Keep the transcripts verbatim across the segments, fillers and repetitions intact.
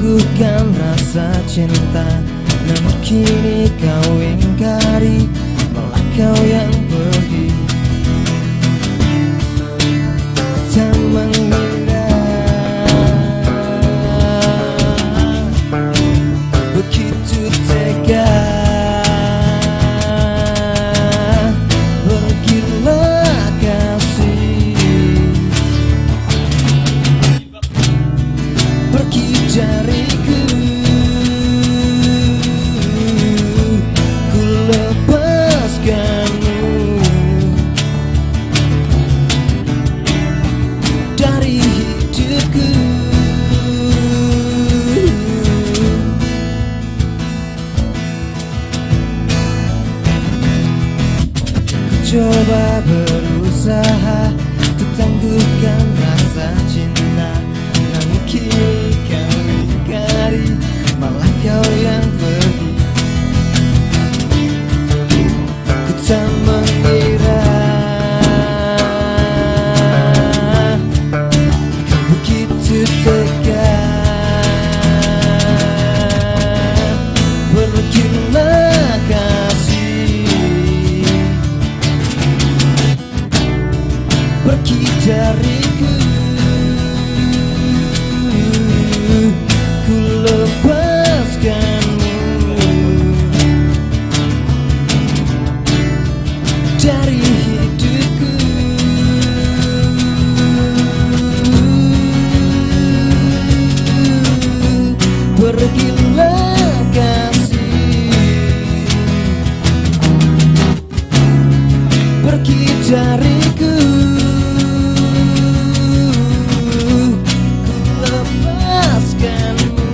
Tangguhkan rasa cinta, namun kini kau ingkari, malah kau yang pergi. Tak mengira begitu tega. Pergilah kasih, pergi dariku. Ku lepaskanmu dari hidupku. Coba berusaha untuk tangguhkan rasa cinta, namun kini kau ingkari, malah kau yang pergi. Ku tak mengira kau begitu tega. Pergilah kasih, pergi dariku. Ku lepaskanmu dari hidupku. Pergilah kasih, pergi dariku. Ku lepaskanmu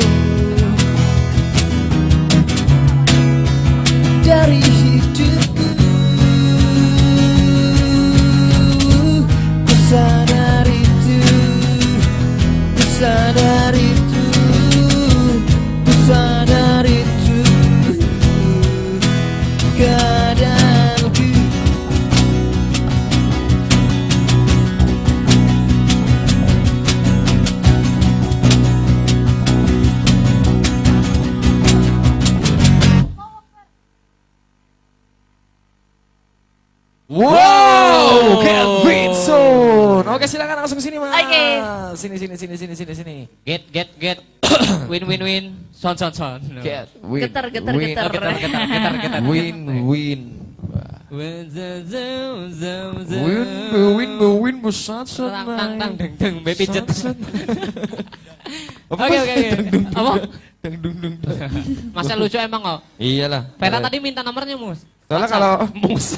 dari hidupku. Ku sadar itu, ku sadar itu, ku sadar itu keadaanku. Wow, Kevin Son. Oke, silakan langsung sini mas. Oke. Sini sini sini sini sini sini. Get get get. Win win win. Son son son. Get, win, Getar, getar, win, getar. Oh, getar getar getar getar. win, win. Win zoom zoom zoom zoom. Win, win, win, besar Tang tang tang senang. deng deng baby jet. Apa, Oke Mas? oke oke. Apa? Deng dung dung. Masa lucu emang kok. Iyalah. Vera tadi minta nomornya mus. Soalnya kalau mus.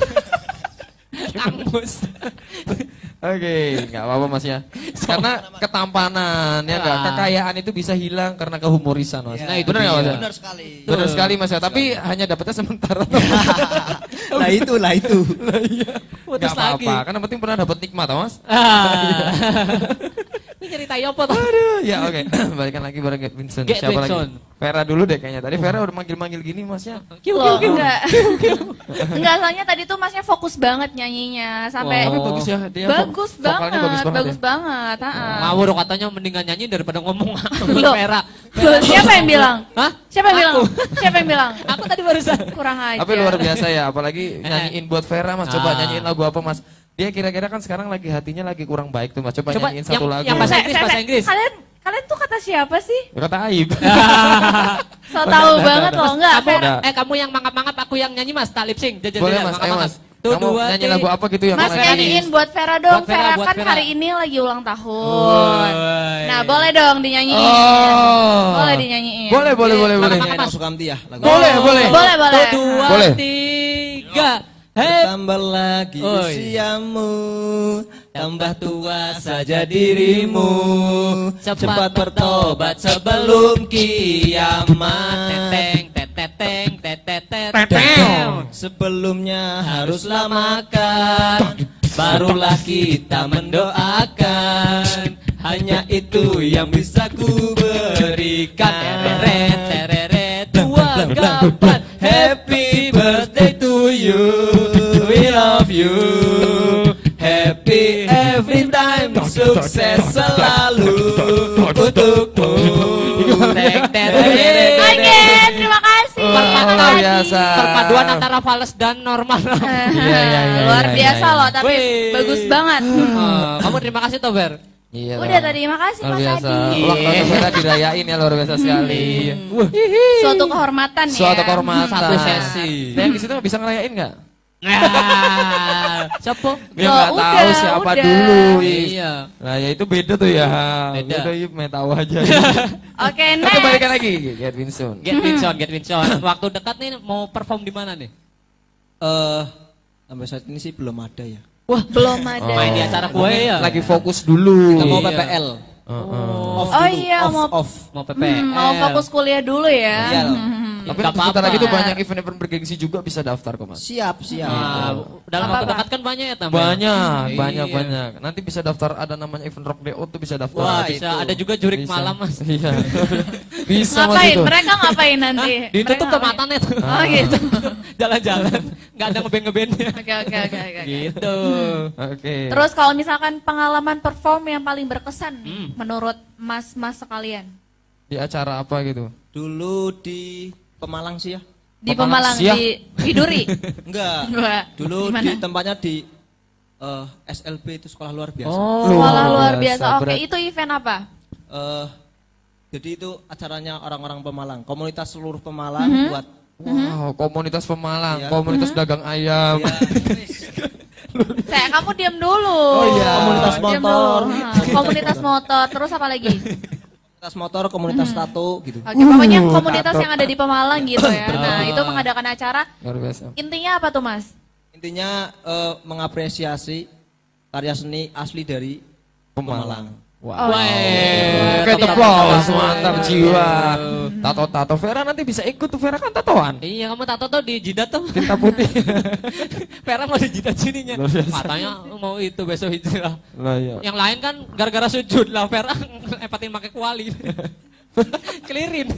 Kang mus. Oke, nggak apa-apa mas ya. Karena ketampanan ya nggak, Ah. kekayaan itu bisa hilang karena kehumorisan mas. Nah, itu benar nggak mas? ya? Benar sekali. Benar sekali mas ya. Tapi hanya dapatnya sementara. Lah itu, lah itu. Putus Nggak lagi. apa-apa. Kan yang penting pernah dapat nikmat, toh, mas. Ah. Ini ceritain apa tuh? Aduh, ya oke. Balikan lagi bareng Get Vincent. Get Siapa Vincent. lagi? Vera dulu deh kayaknya. Tadi Vera udah manggil-manggil gini masnya. Loh, enggak. Enggak, soalnya tadi tuh masnya fokus banget nyanyinya sampai Tapi bagus ya dia. bagus vokalnya banget, bagus banget. bagus ya. banget. heeh. Ngawur katanya mendingan nyanyi daripada ngomong. Loh. Vera. Loh, siapa yang bilang? Hah? Siapa yang bilang? Siapa yang bilang? Aku tadi barusan. Kurang aja. Tapi luar biasa ya, apalagi nyanyiin buat Vera mas. Coba Ah. nyanyiin lagu apa mas? Dia kira-kira kan sekarang lagi hatinya lagi kurang baik tuh mas. Coba, Coba nyanyiin yang- satu lagu. yang bahasa Saya- Inggris, saya- bahasa saya- Inggris. Kalian kalian tuh kata siapa sih? Kata Aib. So tahu banget loh, enggak? Kamu, Vera. eh kamu yang mangap-mangap, aku yang nyanyi mas, tak lip sync. Jajan Boleh jajan, mas, ayo mangap-mangap. mas. Tuh, Kamu dua, nyanyi tiga. lagu apa gitu yang Mas lagi- nyanyiin buat Vera dong. Buat Vera, Vera, buat kan Vera. hari ini lagi ulang tahun. Woi. Nah, boleh dong dinyanyiin. Oh. Boleh dinyanyiin. Boleh, boleh, boleh, boleh. Nyanyiin Mas Sukamti ya lagu. Boleh, boleh. Boleh, boleh. Tuh, dua, Boleh. tiga. Hei. Tambah lagi Oi. usiamu, tambah tua saja dirimu. Cepat bertobat sebelum kiamat. Teteng, teteng, teteng, Teteng. Sebelumnya haruslah makan, barulah kita mendoakan. Hanya itu yang bisa ku berikan. Tereret, tereret, dua, gapat. Happy birthday to you, we love you. Happy every time, sukses selalu untukmu. tadi. biasa. Perpaduan antara fals dan normal. Iya, iya, iya, Luar iya, biasa iya, iya. loh, tapi Wih. bagus banget. Eh, kamu terima kasih Tober. Iya. Udah dong. tadi, makasih Luar Mas biasa. Adi. Ulang tahun Vera dirayain ya luar biasa sekali. Wah, Suatu kehormatan ya. suatu kehormatan. Satu sesi. Dan di situ bisa ngerayain nggak? Nah, siapa? Dia Loh, nggak udah, tahu siapa udah. dulu. Iya. Nah ya itu beda tuh ya. Beda. Beda Ip, main tahu aja. Oke, Oke next. balikan lagi. Get Winson. Get Winson, Get Winson. Waktu dekat nih mau perform di mana nih? Eh, sampai saat ini sih belum ada ya. Wah, Belum ada. main di acara kue ya. Lagi fokus dulu. Kita mau Iya. P P L. Heeh. Off Oh dulu, iya, off, mau- off. Mau P P. Hmm, mau fokus kuliah dulu ya. Iya. Hmm. Tapi Nggak sebentar apa-apa. lagi tuh banyak event-event bergengsi juga bisa daftar kok mas. Siap, siap. Nah, dalam waktu Apa-apa? dekat kan banyak ya tambah. Banyak, Iya. banyak, banyak. Nanti bisa daftar ada namanya event Rock D O tuh bisa daftar. Wah, Wah, bisa itu. ada juga jurik Bisa. malam mas. Iya. Bisa mas Ngapain? itu. Mereka ngapain nanti? Ditutup Mereka tuh ngapain? matanya tuh. Oh gitu. Jalan-jalan, nggak ada ngeband-ngebandnya. Oke oke oke oke. Gitu. Oke. Terus kalau misalkan pengalaman perform yang paling berkesan nih, Hmm. menurut mas-mas sekalian Di acara apa gitu? Dulu di Pemalang sih ya. di Pemalang Pemalang Siak. di Widuri. Enggak. Enggak. Dulu Gimana? di tempatnya di eh, S L B itu sekolah luar biasa. Oh, Sekolah luar biasa. Oke, berat. itu event apa? Eh, jadi itu acaranya orang-orang Pemalang, komunitas seluruh Pemalang Mhm. buat Wow, komunitas Pemalang, Iya. komunitas dagang ayam. ya, Saya kamu diam dulu. Oh, iya. Komunitas Diam motor. dulu. Ha, komunitas motor. Terus apa lagi? komunitas motor, komunitas tato gitu. Oke, pokoknya Uh, komunitas tato. yang ada di Pemalang gitu ya. Nah, itu mengadakan acara. Luar biasa. Intinya apa tuh, Mas? Intinya eh, mengapresiasi karya seni asli dari Pemalang. Wow. Oh. Oke, teplos, mantap jiwa. Tato-tato Vera nanti bisa ikut tuh Vera kan tatoan. Iya, kamu tato tuh di jidat tuh. Tinta putih. Vera mau di jidat sininya. Luar biasa. Katanya mau itu besok hijrah. Lah ya. Yang lain kan gara-gara sujud lah Vera epatin pakai kuali. Kelirin.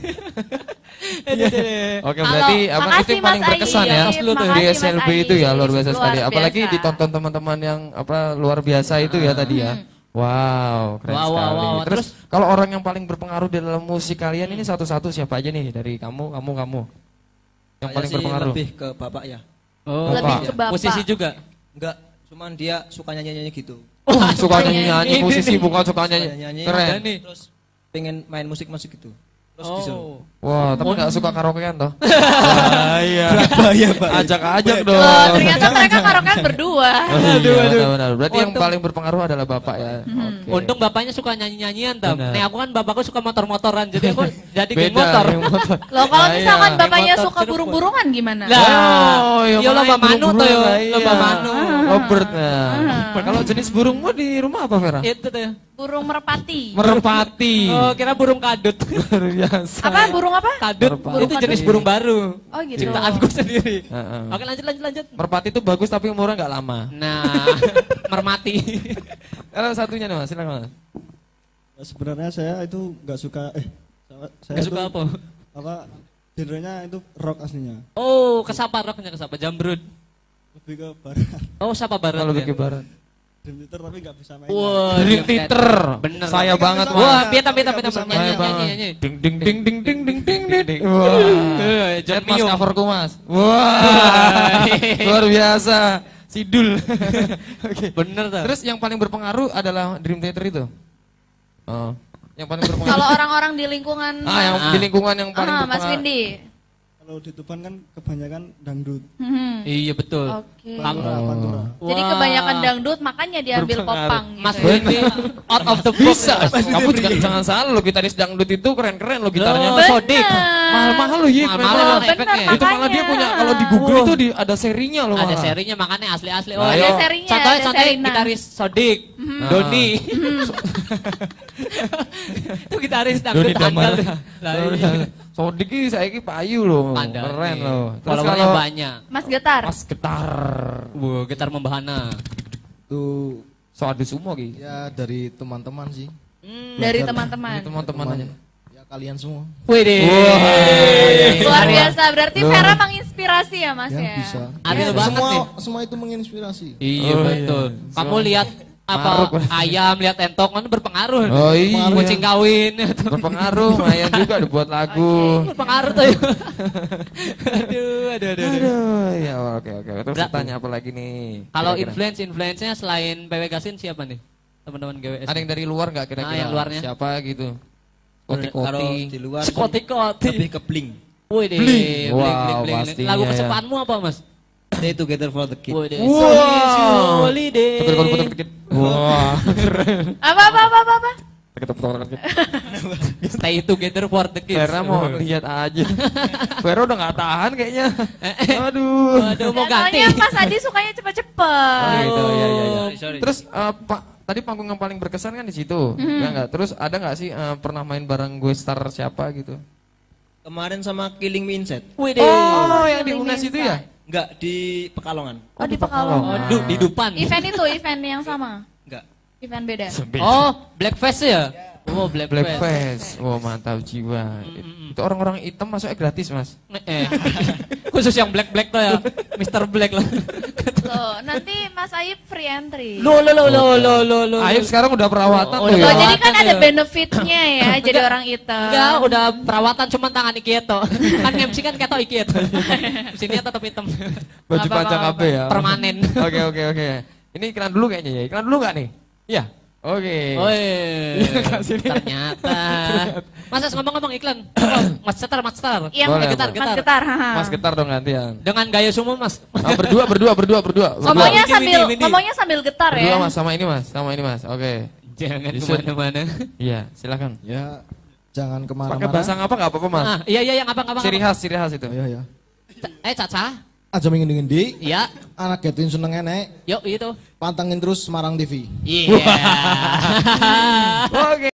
Oke, Halo, berarti apa itu makasih, yang paling Mas berkesan Ayi. ya Atas lu tuh. di Makasih, S L B Mas itu ya Ayi. luar biasa sekali. Luar Apalagi biasa. ditonton teman-teman yang apa luar biasa itu ya tadi ya. Wow, keren Wow, wow, sekali. wow. Terus kalau orang yang paling berpengaruh di dalam musik kalian ini satu-satu siapa aja nih dari kamu, kamu, kamu? Yang Saya paling sih berpengaruh. lebih ke bapak ya. Oh, Lebih Bapak. ke Bapak. musisi juga. Enggak, cuman dia suka nyanyi-nyanyi gitu. Wah, suka nyanyi-nyanyi, Ini musisi nih. bukan suka Suka nyanyi. nyanyi. Keren. Ada nih. Terus pengen main musik-musik gitu. Terus bisa. Oh. Wah, tapi nggak suka karaokean toh? Iya. Bahaya, Pak. Ajak-ajak dong. Loh, ternyata mereka karaokean berdua. Aduh, aduh, benar. Berarti yang Untung- paling berpengaruh adalah bapak ya. Oke. Untung bapaknya suka nyanyi-nyanyian tam. Benar. Nih aku kan bapakku suka motor-motoran jadi aku jadi geng Beda, motor. geng motor. Loh, kalau Nah, misalkan iya. bapaknya Motor suka Cirebon. burung-burungan gimana? Lah, Oh, iya main lomba manu burung-burung tuh yo, lah, iya. lomba manu. Lovebird. Nah. Kalau jenis burungmu di rumah apa Vera? Itu tuh. Burung merpati. Merpati. Oh, kira burung kadut. Luar biasa. Apa burung apa? Kadut Merpati. itu jenis burung baru. Oh gitu. Ciptaanku sendiri. Heeh. Oke, lanjut lanjut lanjut. Merpati itu bagus tapi umurnya nggak lama. Nah, mermati. Kalau satunya nih mas, silakan mas. Sebenarnya saya itu nggak suka eh saya- saya Gak suka itu apa? apa genrenya itu rock aslinya, Oh, kesapa roknya kesapa jambrut. lebih ke barat. Oh, siapa barat? Kalau ya? bikin barat. Dream Theater tapi nggak bisa main. Wah, Dream Theater. Bener. Saya Tapi banget kan mas. bisa Wah, main. pita pita pita Bisa nyanyi Saya nyanyi banget. nyanyi. Ding ding ding ding ding ding ding ding ding. Wah. Eh, Lihat John mas Mio. coverku mas. Wah. Luar biasa. Sidul. Oke. Bener tuh. Terus yang paling berpengaruh adalah Dream Theater itu. Oh. Yang paling berpengaruh. Kalau orang-orang di lingkungan Ah, yang Ah. di lingkungan yang paling Ah, Mas berpengaruh. Windy. Kalau di Tuban kan kebanyakan dangdut. Hmm. Iya betul. Oke. Pantura, Oh. pantura. Jadi Wah. kebanyakan dangdut makanya diambil Berpengaruh. popang Mas gitu. ya. Windy out of the box. Bisa. Kamu juga jangan salah lo gitaris dangdut itu keren-keren lo gitarnya. Oh, Sodik. Mahal-mahal lo ya. Mahal-mahal memang. loh bener, efeknya. Itu malah dia punya kalau di Google itu di, ada serinya loh. Ada malah. serinya makanya asli-asli. Oh, Nah, Ada ayo. serinya, Contohnya ada contohnya serina. gitaris Sodik, Mhm. Doni. Itu gitaris dangdut Doni Damar. handal. Lah iya. Sodik ini saya ini payu loh. Pandai. Keren loh. Terus Followernya kalau banyak. Mas Getar. Mas Getar. Wow, gitar membahana. Itu So ada semua gitu. ya dari teman-teman sih. Hmm. Dari Ini teman-teman. teman-teman aja. Ya kalian semua. Wih deh. Luar biasa. Berarti Vera menginspirasi ya Mas Ya ya. bisa. Adil banget semua nih. semua itu menginspirasi. Iya Oh, betul. iya. Kamu lihat Maruk. apa ayam lihat entok kan berpengaruh. Oh iya. Kucing kawin. Berpengaruh, lumayan juga dibuat lagu. Berpengaruh tuh. aduh, aduh, aduh. aduh. Aduh, ya oke oke. Terus Berat. tanya apa lagi nih? Kalau Kira-kira. influence influence-nya selain P W Gasin siapa nih? Teman-teman G W S. ada yang dari luar nggak kira-kira? Ah, yang luarnya. Siapa gitu? Kalau Koti-koti. di luar Skoti-koti. lebih ke bling. Wih deh, Bling. bling, Wow, bling, bling. pastinya Lagu ya. kesukaanmu apa, Mas? Stay together for the kid. Wih deh. Wow. Holiday. Putar-putar dikit. Wah. Apa apa apa apa? apa? Putar-putar dikit. Stay together for the kids. Vera mau lihat aja. Vera udah nggak tahan kayaknya. Aduh. Waduh, mau Nggak, ganti. soalnya Mas Adi sukanya Oh, cepet-cepet. gitu, ya, ya, ya. Sorry, sorry. Terus eh, Pak, tadi panggung yang paling berkesan kan di situ, ya nggak? Terus ada nggak sih eh, pernah main bareng gue star siapa gitu? Kemarin sama Killing Me Inside. Wih deh. Oh, yang di Feeling UNES itu ya? Enggak, di Pekalongan. Oh di Pekalongan. Oh, du, di Dupan. Event itu event yang sama. Enggak. Event beda. Oh, Blackface ya? Oh, Blackface. Blackface. Wow, mantap jiwa. Itu orang-orang hitam masuknya gratis, Mas. Eh, khusus yang black-black tuh ya. mister Black lah. Tuh, nanti Mas Ayib free entry. Lo lo lo lo lo lo lo. Aib sekarang udah perawatan Oh, tuh udah Tuh, ya. jadi kan perawatan ada ya. benefitnya ya jadi orang hitam. Enggak, udah perawatan cuma tangan iki itu. Kan M C kan ketok iki itu. Sini tetap hitam. Baju Apa-apa, panjang apa-apa. A B ya. Permanen. Oke, oke, oke. Ini iklan dulu kayaknya ya. Iklan dulu nggak nih? Iya. Oke. Oi. Kak, sini. Ternyata. Mas As, ngomong-ngomong iklan. Oh, Mas Setar, Mas Setar. Yang Boleh, getar, Mas getar. Getar. haha. Mas getar dong gantian. Dengan gaya sumo, Mas. Ah, berdua, berdua, berdua, berdua. berdua. Ngomongnya Winnie, sambil Winnie, Winnie. ngomongnya sambil getar Berdua, ya. Mas, sama ini, Mas. Sama ini, Mas. Oke. Jangan Yusuf. kemana-mana. Iya, silakan. Ya, jangan Pakai kemana-mana. bahasa apa nggak apa-apa, Mas. Ah, iya iya yang abang-abang. Ciri khas, ciri khas itu. Ya, ya. Eh, Caca. Aja minggu-minggu Iya. anak Getwin seneng enek, Yuk, itu. pantengin terus Semarang T V. Iya. Oke.